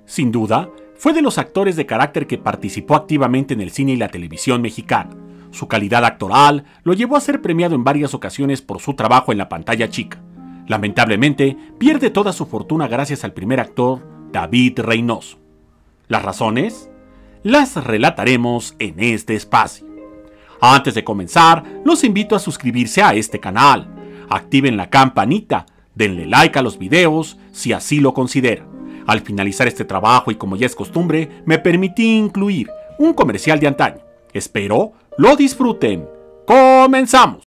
Sin duda, fue de los actores de carácter que participó activamente en el cine y la televisión mexicana. Su calidad actoral lo llevó a ser premiado en varias ocasiones por su trabajo en la pantalla chica. Lamentablemente, pierde toda su fortuna gracias al primer actor, David Reynoso. ¿Las razones? Las relataremos en este espacio. Antes de comenzar, los invito a suscribirse a este canal. Activen la campanita, denle like a los videos si así lo consideran. Al finalizar este trabajo y como ya es costumbre, me permití incluir un comercial de antaño. Espero lo disfruten. ¡Comenzamos!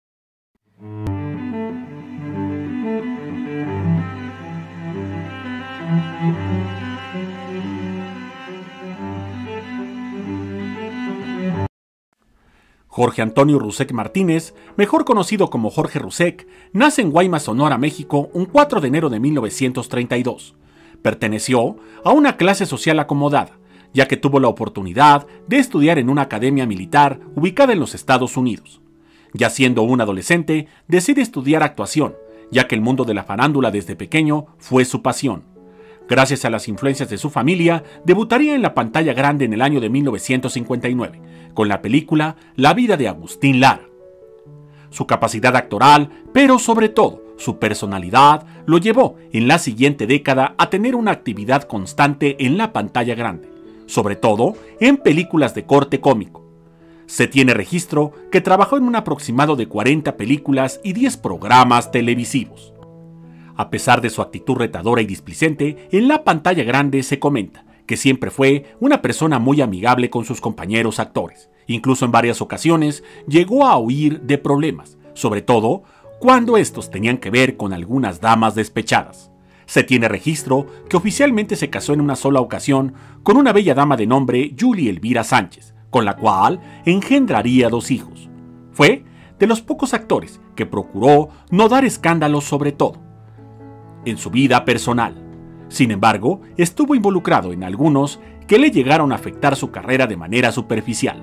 Jorge Antonio Rusek Martínez, mejor conocido como Jorge Rusek, nace en Guaymas, Sonora, México, un 4 de enero de 1932. Perteneció a una clase social acomodada, ya que tuvo la oportunidad de estudiar en una academia militar ubicada en los Estados Unidos. Ya siendo un adolescente, decide estudiar actuación, ya que el mundo de la farándula desde pequeño fue su pasión. Gracias a las influencias de su familia, debutaría en la pantalla grande en el año de 1959, con la película La vida de Agustín Lara. Su capacidad actoral, pero sobre todo su personalidad, lo llevó en la siguiente década a tener una actividad constante en la pantalla grande, sobre todo en películas de corte cómico. Se tiene registro que trabajó en un aproximado de 40 películas y 10 programas televisivos. A pesar de su actitud retadora y displicente, en la pantalla grande se comenta que siempre fue una persona muy amigable con sus compañeros actores. Incluso en varias ocasiones llegó a huir de problemas, sobre todo cuando estos tenían que ver con algunas damas despechadas. Se tiene registro que oficialmente se casó en una sola ocasión con una bella dama de nombre Julie Elvira Sánchez, con la cual engendraría 2 hijos. Fue de los pocos actores que procuró no dar escándalos sobre todo en su vida personal. Sin embargo, estuvo involucrado en algunos que le llegaron a afectar su carrera de manera superficial.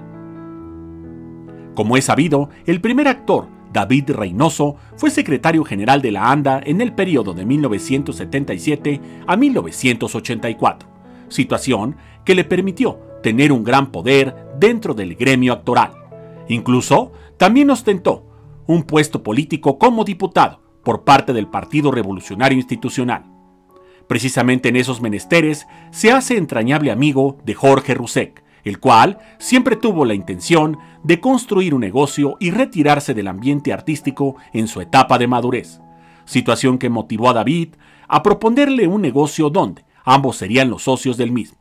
Como es sabido, el primer actor, David Reynoso, fue secretario general de la ANDA en el periodo de 1977 a 1984, situación que le permitió tener un gran poder dentro del gremio actoral. Incluso, también ostentó un puesto político como diputado por parte del Partido Revolucionario Institucional. Precisamente en esos menesteres se hace entrañable amigo de Jorge Rusek, el cual siempre tuvo la intención de construir un negocio y retirarse del ambiente artístico en su etapa de madurez, situación que motivó a David a proponerle un negocio donde ambos serían los socios del mismo.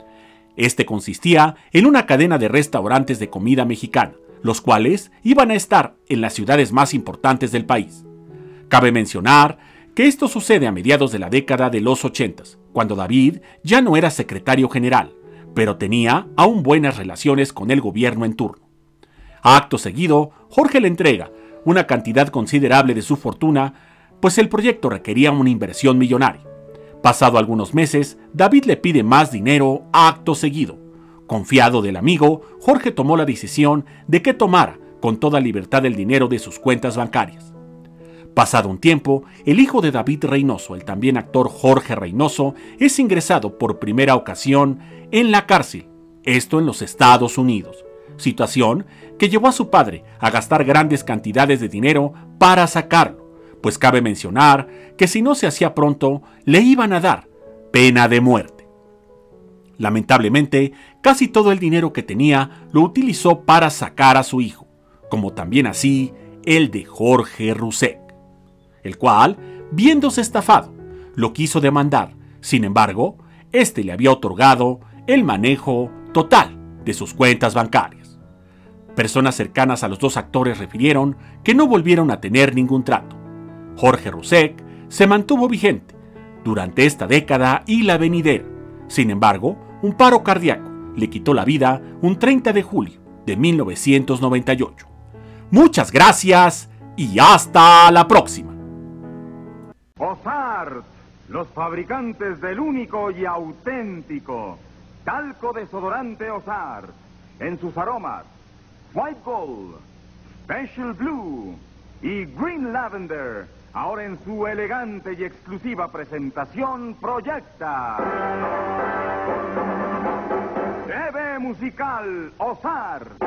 Este consistía en una cadena de restaurantes de comida mexicana, los cuales iban a estar en las ciudades más importantes del país. Cabe mencionar que esto sucede a mediados de la década de los 80, cuando David ya no era secretario general, pero tenía aún buenas relaciones con el gobierno en turno. Acto seguido, Jorge le entrega una cantidad considerable de su fortuna, pues el proyecto requería una inversión millonaria. Pasado algunos meses, David le pide más dinero acto seguido. Confiado del amigo, Jorge tomó la decisión de que tomara con toda libertad el dinero de sus cuentas bancarias. Pasado un tiempo, el hijo de David Reynoso, el también actor Jorge Reynoso, es ingresado por primera ocasión en la cárcel, esto en los Estados Unidos, situación que llevó a su padre a gastar grandes cantidades de dinero para sacarlo, pues cabe mencionar que si no se hacía pronto, le iban a dar pena de muerte. Lamentablemente, casi todo el dinero que tenía lo utilizó para sacar a su hijo, como también así el de Jorge Rusek, el cual, viéndose estafado, lo quiso demandar. Sin embargo, este le había otorgado el manejo total de sus cuentas bancarias. Personas cercanas a los dos actores refirieron que no volvieron a tener ningún trato. Jorge Rusek se mantuvo vigente durante esta década y la venidera. Sin embargo, un paro cardíaco le quitó la vida un 30 de julio de 1998. Muchas gracias y hasta la próxima. Ozart, los fabricantes del único y auténtico talco desodorante Ozart, en sus aromas White Gold, Special Blue y Green Lavender, ahora en su elegante y exclusiva presentación Proyecta. musical Osar.